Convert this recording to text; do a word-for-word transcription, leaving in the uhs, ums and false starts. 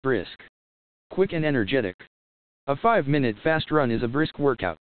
Brisk. Quick and energetic. A five minute fast run is a brisk workout.